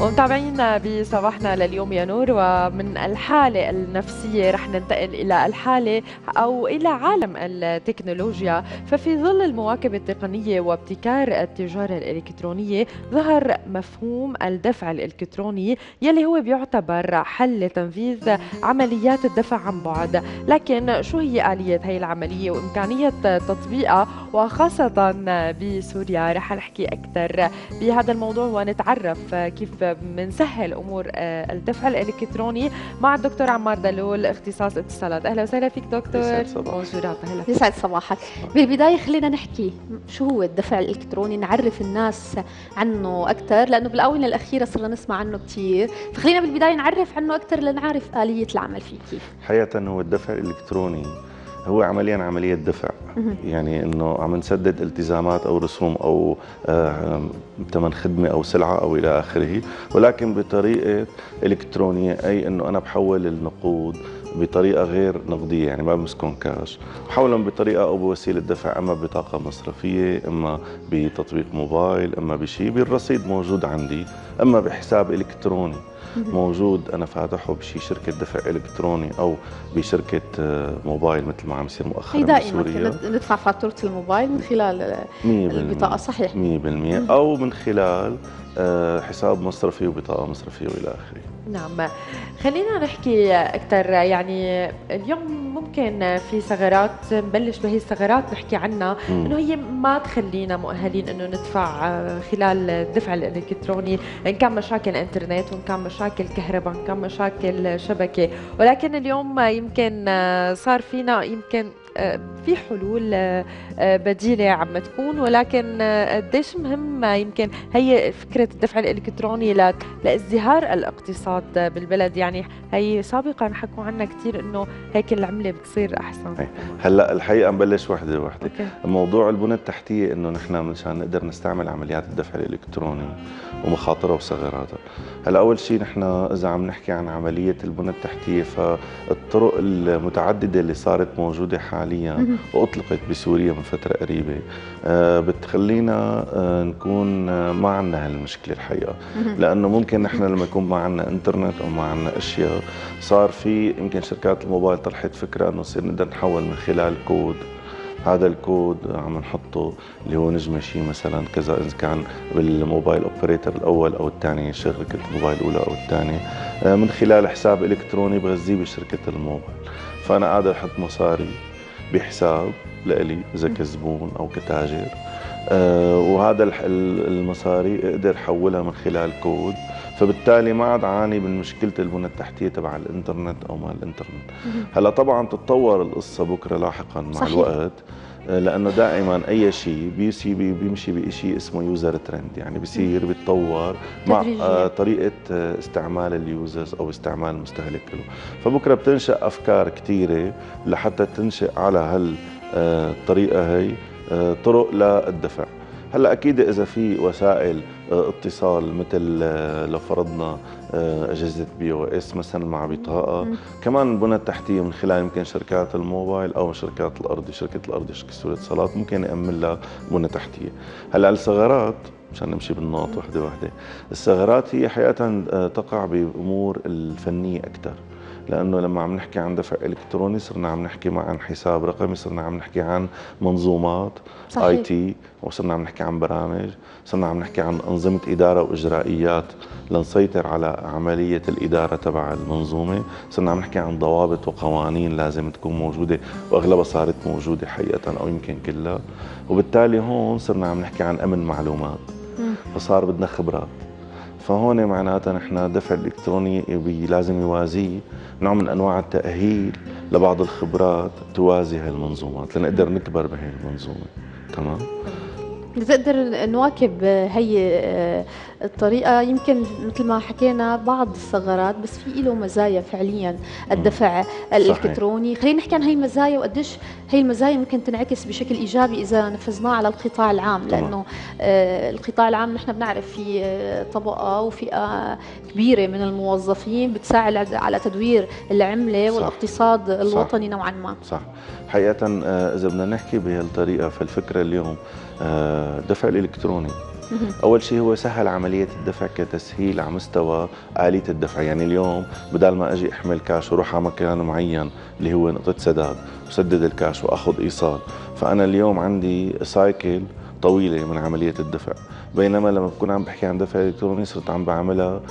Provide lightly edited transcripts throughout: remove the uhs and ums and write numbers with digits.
ومتابعينا بصباحنا لليوم يا نور، ومن الحالة النفسية رح ننتقل إلى الحالة أو إلى عالم التكنولوجيا. ففي ظل المواكبة التقنية وابتكار التجارة الإلكترونية ظهر مفهوم الدفع الإلكتروني يلي هو بيعتبر حل لتنفيذ عمليات الدفع عن بعد. لكن شو هي آلية هي العملية وإمكانية تطبيقها وخاصة بسوريا؟ رح نحكي أكثر بهذا الموضوع ونتعرف كيف بنسهل امور الدفع الالكتروني مع الدكتور عمار دلول، اختصاص اتصالات. اهلا وسهلا فيك دكتور. يسعد صباحك. اهلا. يسعد صباحك. بالبدايه خلينا نحكي شو هو الدفع الالكتروني، نعرف الناس عنه اكثر لانه بالاونه الاخيره صرنا نسمع عنه كثير، فخلينا بالبدايه نعرف عنه اكثر لنعرف اليه العمل فيه كيف. حقيقة هو الدفع الإلكتروني هو عملية دفع، يعني انه عم نسدد التزامات او رسوم او ثمن خدمه او سلعه او الى اخره، ولكن بطريقه الكترونيه، اي انه انا بحول النقود بطريقه غير نقديه، يعني ما بمسكهم كاش، بحولهم بطريقه او بوسيله دفع، اما بطاقه مصرفيه، اما بتطبيق موبايل، اما بشيء بالرصيد موجود عندي، اما بحساب الكتروني موجود انا فاتحه بشي شركه دفع الكتروني او بشركه موبايل مثل ما عم يصير مؤخرا دائما بسوريا. ندفع فاتوره الموبايل من خلال البطاقه، صحيح 100%، او من خلال حساب مصرفي وبطاقه مصرفيه والى اخره. نعم، خلينا نحكي أكثر. يعني اليوم ممكن في ثغرات نبلش بهي الثغرات نحكي عنها، إنه هي ما تخلينا مؤهلين إنه ندفع خلال الدفع الإلكتروني، إن كان مشاكل إنترنت وإن كان مشاكل كهرباء إن كان مشاكل شبكة. ولكن اليوم يمكن صار فينا يمكن في حلول بديلة عم تكون، ولكن قديش مهم يمكن هي فكرة الدفع الإلكتروني لازدهار الاقتصاد بالبلد. يعني هي سابقا حكوا عنا كثير انه هيك العملة بتصير احسن. هلا الحقيقة نبلش وحدة وحدة. موضوع البنى التحتية انه نحن مشان نقدر نستعمل عمليات الدفع الإلكتروني ومخاطرها وثغراتها. هلا اول شيء نحن اذا عم نحكي عن عملية البنى التحتية، فالطرق المتعددة اللي صارت موجودة حاليا واطلقت بسوريا من فترة قريبة بتخلينا نكون ما عندنا هالمشكلة الحقيقة، لانه ممكن نحن لما يكون ما عندنا انترنت او ما عندنا اشياء، صار في يمكن شركات الموبايل طرحت فكرة انه نصير نقدر نحول من خلال كود. هذا الكود عم نحطه اللي هو نجمة شيء مثلا كذا، اذا كان بالموبايل اوبريتور الاول او الثاني، شركة الموبايل الاولى او الثانيه، من خلال حساب الكتروني بغذيه بشركة الموبايل. فانا قادر احط مصاري بحساب لإلي اذا كزبون او كتاجر، وهذا المصاري اقدر احولها من خلال كود، فبالتالي ما عاد عاني من مشكله البنى التحتيه تبع الانترنت او ما الانترنت. هلا طبعا تتطور القصه بكره لاحقا مع الوقت، لانه دائما اي شيء بيمشي بشيء اسمه يوزر ترند، يعني بيصير بيتطور مع طريقه استعمال اليوزرز او استعمال المستهلك له. فبكره بتنشا افكار كثيره لحتى تنشئ على هالطريقه هي طرق للدفع. هلا اكيد اذا في وسائل اتصال مثل لو فرضنا اجهزه بي او اس مثلا مع بطاقه، كمان البنى التحتيه من خلال يمكن شركات الموبايل او شركه الارضي شركه سوريا اتصالات ممكن يامن لها بنى تحتيه. هلا الثغرات مشان نمشي بالنقط وحده وحده، الثغرات هي حقيقه تقع بامور الفنيه اكثر، لانه لما عم نحكي عن دفع الكتروني صرنا عم نحكي عن حساب رقمي، صرنا عم نحكي عن منظومات اي تي، وصرنا عم نحكي عن برامج، صرنا عم نحكي عن انظمه اداره واجرائيات لنسيطر على عمليه الاداره تبع المنظومه، صرنا عم نحكي عن ضوابط وقوانين لازم تكون موجوده، واغلبها صارت موجوده حقيقه او يمكن كلها، وبالتالي هون صرنا عم نحكي عن امن معلومات، فصار بدنا خبرات. فهون معناتها نحن الدفع الالكتروني لازم يوازيه نوع من انواع التاهيل لبعض الخبرات توازي هالمنظومات لنقدر نكبر بهي المنظومه. تمام؟ نقدر نواكب هي الطريقة. يمكن مثل ما حكينا بعض الثغرات، بس في له مزايا فعليا الدفع الإلكتروني. خلينا نحكي عن هي المزايا وقديش هي المزايا ممكن تنعكس بشكل إيجابي إذا نفذناه على القطاع العام، لأنه القطاع العام نحن بنعرف في طبقة وفئة كبيرة من الموظفين بتساعد على تدوير العملة والاقتصاد الوطني نوعا ما. صح. حقيقة إذا بدنا نحكي بهالطريقة، فالفكرة اليوم الدفع الإلكتروني اول شيء هو سهل عمليه الدفع كتسهيل على مستوى اليه الدفع. يعني اليوم بدل ما اجي احمل كاش واروح على مكان معين اللي هو نقطه سداد وسدد الكاش واخذ ايصال، فانا اليوم عندي سايكل طويله من عمليه الدفع. بينما لما بكون عم بحكي عن دفع الكتروني صرت عم بعملها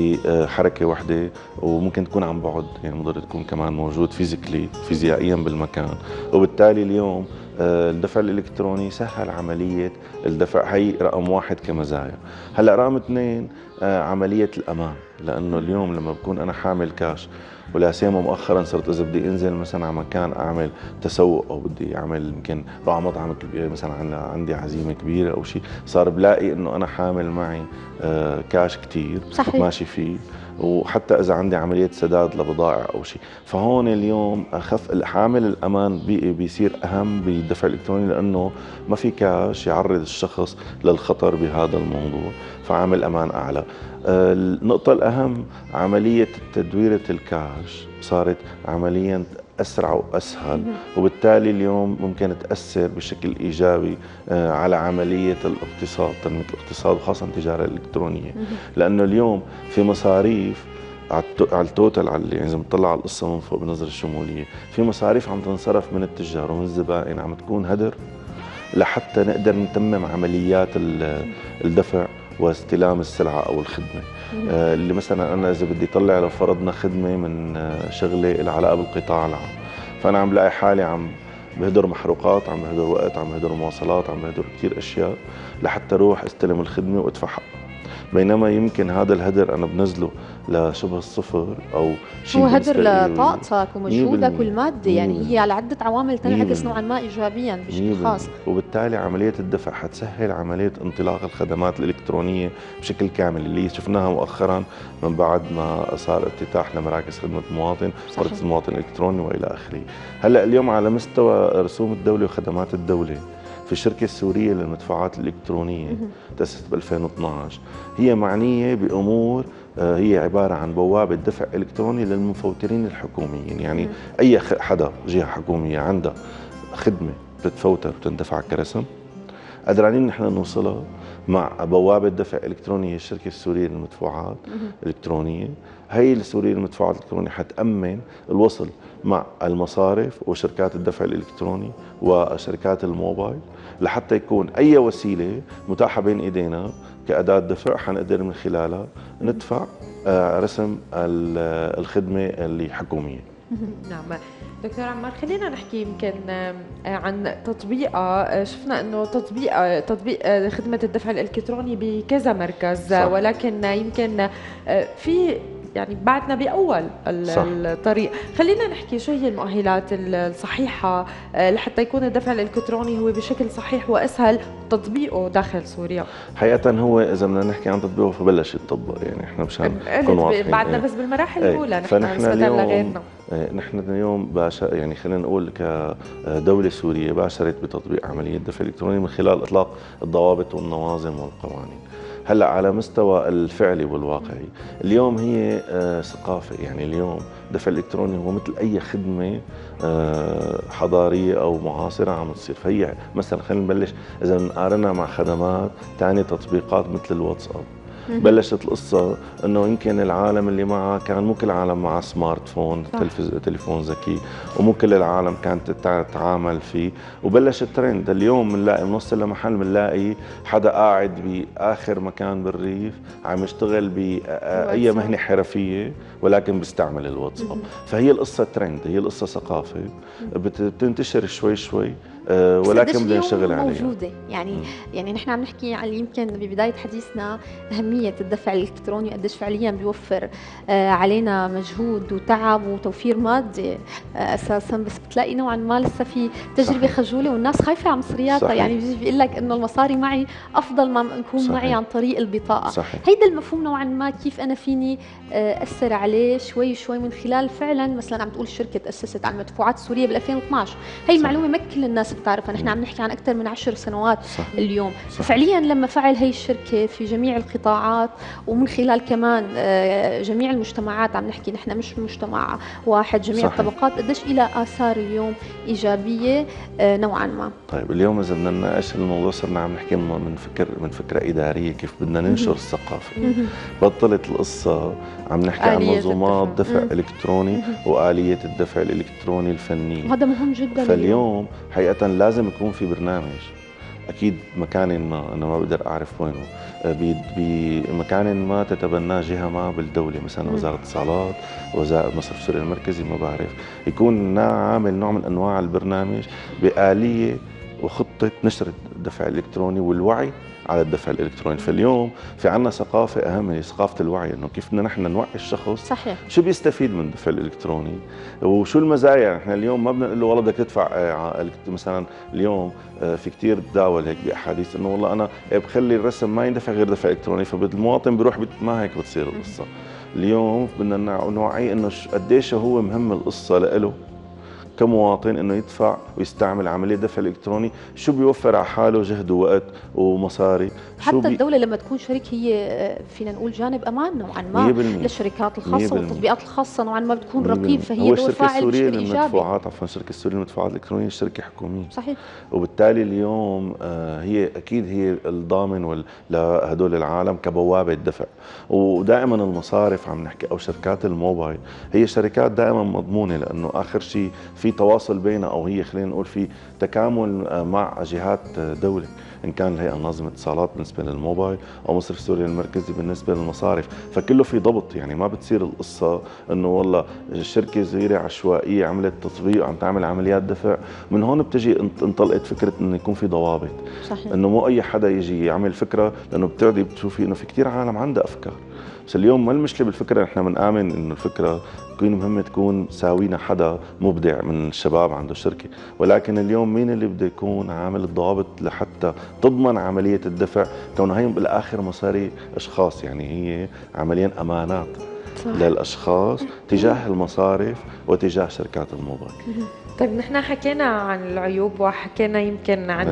بحركه واحده، وممكن تكون عن بعد، يعني مضطر تكون كمان موجود فيزيائيا بالمكان. وبالتالي اليوم الدفع الالكتروني سهل عمليه الدفع، هي رقم واحد كمزايا. هلا رقم اثنين عمليه الامان، لانه اليوم لما بكون انا حامل كاش ولا سيما مؤخرا صرت اذا بدي انزل مثلا على مكان اعمل تسوق او بدي اعمل يمكن روح على مطعم كبير مثلا عندي عزيمه كبيره او شيء، صار بلاقي انه انا حامل معي كاش كثير ماشي فيه، وحتى اذا عندي عمليه سداد لبضائع او شيء. فهون اليوم حامل الامان بيصير اهم بالدفع الالكتروني، لانه ما في كاش يعرض الشخص للخطر بهذا الموضوع، فعامل امان اعلى. النقطة الأهم عملية تدويرة الكاش صارت عمليا أسرع وأسهل، وبالتالي اليوم ممكن تأثر بشكل إيجابي على عملية الاقتصاد، تنمية الاقتصاد وخاصة التجارة الإلكترونية. لأنه اليوم في مصاريف على التوتال، يعني إذا بنطلع على القصة من فوق بنظرة الشمولية، في مصاريف عم تنصرف من التجار ومن الزبائن عم تكون هدر لحتى نقدر نتمم عمليات الدفع واستلام السلعة أو الخدمة. اللي مثلا أنا إذا بدي طلع لو فرضنا خدمة من شغلة لها علاقة بالقطاع العام، فأنا عم لاقي حالي عم بهدر محروقات، عم بهدر وقت، عم بهدر مواصلات، عم بهدر كثير أشياء لحتى أروح استلم الخدمة وأدفع حقها. بينما يمكن هذا الهدر أنا بنزله لشبه الصفر أو شيء هو هدر لطاقتك ومجهودك والمادي، يعني هي على عدة عوامل تنعكس نوعا ما إيجابيا بشكل خاص. وبالتالي عملية الدفع حتسهل عملية انطلاق الخدمات الإلكترونية بشكل كامل اللي شفناها مؤخرا من بعد ما صار افتتاح لمراكز خدمة المواطن، مركز المواطن الإلكتروني وإلى آخره. هلأ اليوم على مستوى رسوم الدولة وخدمات الدولة، في الشركة السورية للمدفوعات الإلكترونية تأسست ب 2012، هي معنية بأمور هي عبارة عن بوابة دفع إلكتروني للمفوترين الحكوميين. يعني أي حدا جهة حكومية عندها خدمة بتتفوتر وتندفع كرسم، قدرانين نحن نوصلها مع بوابة دفع إلكترونية الشركة السورية للمدفوعات الإلكترونية. هي السورية للمدفوعات الإلكترونية حتأمن الوصل مع المصارف وشركات الدفع الإلكتروني وشركات الموبايل، لحتى يكون أي وسيلة متاحة بين إيدينا كأداة دفع حنقدر من خلالها ندفع رسم الخدمة اللي حكومية. نعم دكتور عمار، خلينا نحكي يمكن عن تطبيقها. شفنا انه تطبيق خدمة الدفع الإلكتروني بكذا مركز، صح. ولكن يمكن في يعني بعدنا بأول الطريق. خلينا نحكي شو هي المؤهلات الصحيحة لحتى يكون الدفع الإلكتروني هو بشكل صحيح وأسهل تطبيقه داخل سوريا؟ حقيقة هو إذا بدنا نحكي عن تطبيقه فبلش يتطبق، يعني إحنا مشان نكون واضحين بعدنا بس بالمراحل الأولى نحن نسبة لغيرنا. نحن اليوم يعني خلينا نقول كدولة سورية باشرت بتطبيق عملية الدفع الإلكتروني من خلال إطلاق الضوابط والنظام والقوانين. هلا على مستوى الفعلي والواقعي اليوم هي ثقافة، يعني اليوم الدفع الإلكتروني هو مثل أي خدمة حضارية أو معاصرة عم تصير. فهي مثلا خلينا نبلش إذا نقارنها مع خدمات ثانية، تطبيقات مثل الواتساب. بلشت القصة انه يمكن العالم اللي معها كان مو كل العالم معها سمارت فون، تليفون ذكي، ومو كل العالم كانت تتعامل فيه، وبلش الترند. اليوم بنلاقي بنوصل لمحل بنلاقي حدا قاعد باخر مكان بالريف عم يشتغل باي مهنة حرفية ولكن بيستعمل الواتساب. فهي القصة ترند، هي القصة ثقافة بتنتشر شوي شوي، ولكن بدنا نشتغل عليها. موجودة يعني نحن عم نحكي عن يمكن ببداية حديثنا أهمية الدفع الإلكتروني قديش فعليا بيوفر علينا مجهود وتعب وتوفير مادي أساسا، بس بتلاقي نوعا ما لسه في تجربة خجولة والناس خايفة على مصرياتها. يعني بيجي بيقول لك إنه المصاري معي أفضل ما يكون معي عن طريق البطاقة. هيدا المفهوم نوعا ما كيف أنا فيني أثر عليه شوي شوي من خلال فعلا مثلا عم تقول الشركة تأسست على المدفوعات السورية بال 2012. هي المعلومة ما كل الناس الناس بتعرفها، نحن عم نحكي عن اكثر من 10 سنوات صح. اليوم. صح. فعليا لما فعل هي الشركه في جميع القطاعات ومن خلال كمان جميع المجتمعات، عم نحكي نحن مش مجتمع واحد، جميع صحيح. الطبقات، قديش لها اثار اليوم ايجابيه نوعا ما. طيب اليوم اذا بدنا نناقش الموضوع صرنا عم نحكي من فكره اداريه، كيف بدنا ننشر الثقافه. بطلت القصه عم نحكي عن منظومات دفع الكتروني واليه الدفع الالكتروني الفنيه، وهذا مهم جدا. فاليوم حقيقه لازم يكون في برنامج، اكيد مكان ما انا ما بقدر اعرف وينه، بمكان ما تتبناه جهه ما بالدوله، مثلا وزاره الاتصالات، وزاره مصرف سوريا المركزي، ما بعرف، يكون عامل نوع من انواع البرنامج بآلية وخطه نشر الدفع الالكتروني والوعي على الدفع الالكتروني. فاليوم في عنا ثقافه اهم، هي ثقافه الوعي، انه كيف بدنا نحن نوعي الشخص صحيح شو بيستفيد من الدفع الالكتروني وشو المزايا. نحن اليوم ما بدنا نقول له والله بدك تدفع مثلا اليوم في كثير تداول هيك باحاديث انه والله انا بخلي الرسم ما يندفع غير دفع الكتروني، فالمواطن بيروح ما هيك بتصير القصه. اليوم بدنا نوعي انه قديش هو مهم القصه له كمواطن انه يدفع ويستعمل عمليه دفع الالكتروني، شو بيوفر على حاله جهد ووقت ومصاري. حتى الدوله لما تكون شريك هي فينا نقول جانب امان نوعا ما للشركات الخاصه والتطبيقات الخاصه، نوعا ما بتكون رقيب، فهي دور فاعل بشكل ايجابي. المدفوعات الشركه السوريه للمدفوعات الالكترونيه شركه حكوميه، صحيح، وبالتالي اليوم هي اكيد هي الضامن لهدول العالم كبوابه دفع. ودائما المصارف عم نحكي او شركات الموبايل هي شركات دائما مضمونه، لانه اخر شيء في تواصل بينها، او هي خلينا نقول في تكامل مع جهات دوله، ان كان الهيئه الناظمه الاتصالات بالنسبه للموبايل او مصرف سوريا المركزي بالنسبه للمصارف، فكله في ضبط. يعني ما بتصير القصه انه والله شركه صغيره عشوائيه عملت تطبيق وعم تعمل عمليات دفع، من هون بتجي انطلقت فكره انه يكون في ضوابط. صحيح. انه مو اي حدا يجي يعمل فكره، لانه بتقعدي بتشوفي انه في كثير عالم عندها افكار، بس اليوم ما المشكله بالفكره، نحن بنآمن انه الفكره تكون مهمه، تكون ساوينا حدا مبدع من الشباب عنده شركه، ولكن اليوم مين اللي بده يكون عامل الضوابط لحتى تضمن عمليه الدفع، كونه هي بالاخر مصاري اشخاص، يعني هي عمليا امانات للاشخاص تجاه المصارف وتجاه شركات الموبايل. طيب نحن حكينا عن العيوب وحكينا يمكن عن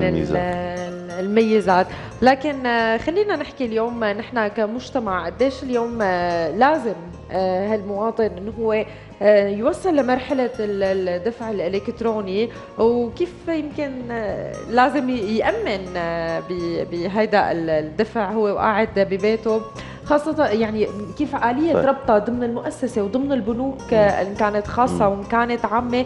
الميزات، لكن خلينا نحكي اليوم نحن كمجتمع قديش اليوم لازم هالمواطن انه هو يوصل لمرحلة الدفع الإلكتروني، وكيف يمكن لازم يأمن بهيدا الدفع هو وقاعد ببيته، خاصة يعني كيف آلية ربطها ضمن المؤسسة وضمن البنوك إن كانت خاصة وإن كانت عامة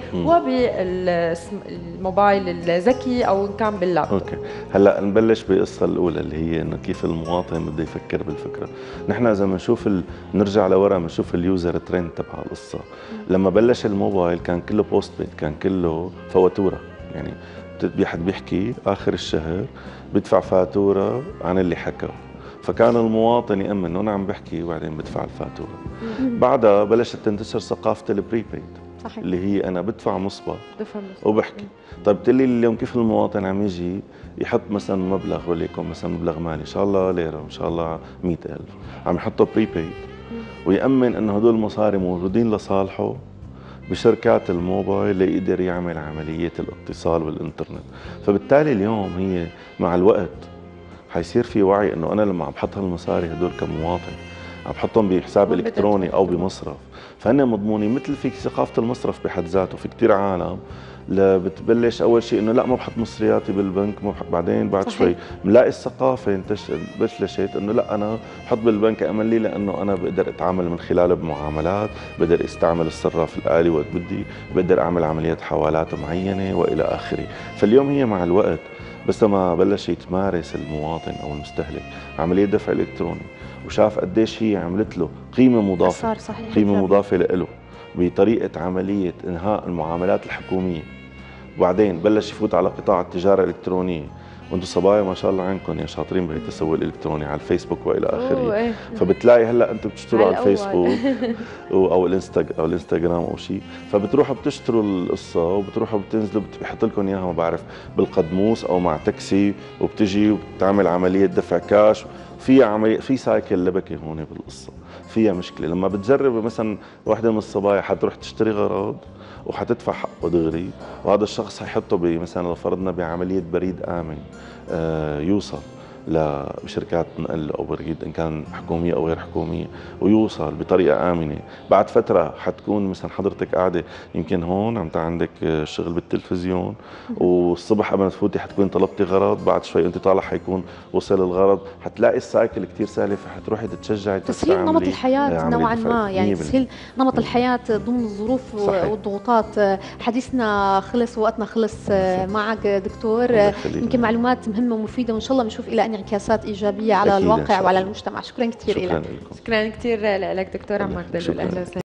وبالموبايل الذكي أو إن كان باللابتوب. اوكي، هلا نبلش بالقصة الأولى اللي هي إنه كيف المواطن بده يفكر بالفكرة. نحن إذا بنشوف نرجع لورا بنشوف اليوزر ترند تبع القصة. لما بلش الموبايل كان كله بوست بيد، كان كله فواتورة، يعني حد بيحكي آخر الشهر بدفع فاتورة عن اللي حكى، فكان المواطن يأمن انه انا عم بحكي وبعدين بدفع الفاتوره. بعدها بلشت تنتشر ثقافه البريبيد، اللي هي انا بدفع مسبق وبحكي. طيب بتقلي اليوم كيف المواطن عم يجي يحط مثلا مبلغ، وليكن مثلا مبلغ مالي ان شاء الله ليره، ان شاء الله 100,000، عم يحطه بريبيد ويأمن انه هدول المصاري موجودين لصالحه بشركات الموبايل ليقدر يعمل عمليه الاتصال والانترنت. فبالتالي اليوم هي مع الوقت حيصير في وعي انه انا لما عم بحط هالمصاري هدول كمواطن عم بحطهم بحساب الكتروني او بمصرف، فهن مضمونين. مثل في ثقافه المصرف بحد ذاته، في كثير عالم بتبلش اول شيء انه لا ما بحط مصرياتي بالبنك، ما بحط، بعدين بعد شوي بنلاقي الثقافه بلشت انه لا انا بحط بالبنك امن لي، لانه انا بقدر اتعامل من خلاله بمعاملات، بقدر استعمل الصراف الالي وقت بدي، بقدر اعمل عمليات حوالات معينه والى اخره. فاليوم هي مع الوقت بس ما بلش يتمارس المواطن او المستهلك عمليه دفع الكتروني وشاف قديش هي عملت له قيمه مضافه، قيمه مضافه له بطريقه عمليه انهاء المعاملات الحكوميه، وبعدين بلش يفوت على قطاع التجاره الالكترونيه. وانتم صبايا ما شاء الله عنكم يا شاطرين بالتسوق الالكتروني على الفيسبوك والى اخره، فبتلاقي هلا انتم بتشتروا على الفيسبوك او الانستغرام او شيء، فبتروحوا بتشتروا القصه وبتروحوا بتنزلوا بيحط لكم اياها ما بعرف بالقدموس او مع تاكسي، وبتجي وبتعمل عمليه دفع كاش. في سايكل لبكه هون بالقصه، فيها مشكله. لما بتجرب مثلا وحده من الصبايا حتروح تشتري غراض وحتدفع حقه دغري، وهذا الشخص حيحطه مثلا لو فرضنا بعمليه بريد امن يوصل لشركات نقل او بريد ان كان حكوميه او غير حكوميه، ويوصل بطريقه امنه. بعد فتره حتكون مثلا حضرتك قاعده يمكن هون عندك شغل بالتلفزيون، والصبح قبل ما تفوتي حتكون طلبتي غرض، بعد شوي انت طالع حيكون وصل الغرض، حتلاقي السايكل كثير سهله، فحتروحي تتشجعي تسهيل نمط الحياه نوعا ما، يعني تسهيل نمط الحياه ضمن الظروف والضغوطات. حديثنا خلص ووقتنا خلص معك دكتور، يمكن معلومات مهمه ومفيده، وان شاء الله بنشوف لها انعكاسات ايجابيه على الواقع وعلى المجتمع. شكرا كثير لك. شكرا كثير لك دكتور عمار دلول، اهلا وسهلا.